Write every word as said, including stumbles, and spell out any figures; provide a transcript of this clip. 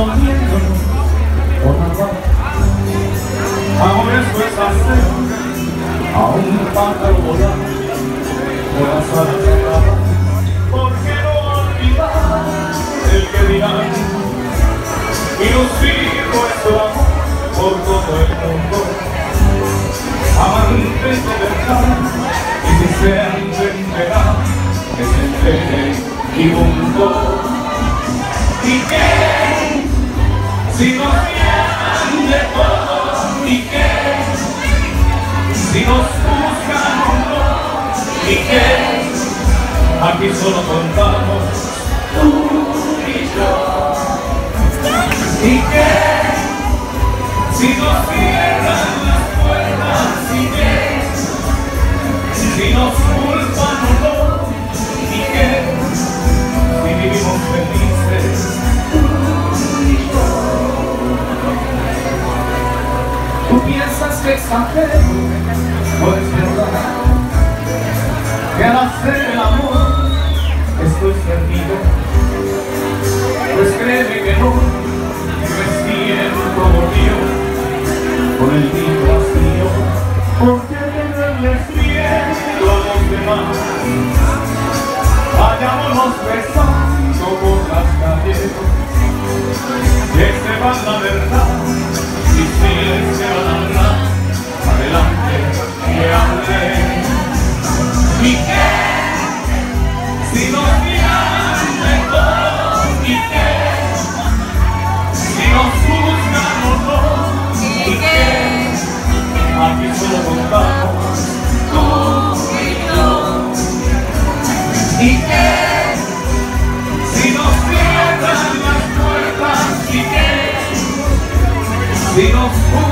escondiéndonos por la paz. Ahora esto es hacer a un pájaro volar por las alas cerradas. ¿Por qué no olvidar el que dirán? Y nos sigue nuestro amor por todo el mundo. Amantes de verdad, y si se entenderá que se entere y mundo. ¿Y qué? Si nos llaman de todo, ¿y qué? Si nos buscan o no, ¿y qué? Aquí solo contamos tú y yo. ¿Y qué? Si nos cierran las puertas, ¿y qué? Si nos culpan o no, ¿y qué? Si vivimos felices tú y yo. Tú piensas que exagero, pues es verdad que al hacer el amor estoy perdido. Pues créeme que no, me siento mordido con el nido vacío. Porque tenerles miedo a los demás, vayámonos besando por las calles, que se van la verdad y si se van a hablar, adelante que hablen. ¿Y qué? Si nos miran de todo, ¿y qué? Si nos juzgan o no, ¿y qué? Aquí solo contamos tú y yo. ¿Y qué? Si nos cierran las puertas, ¿y qué? Si nos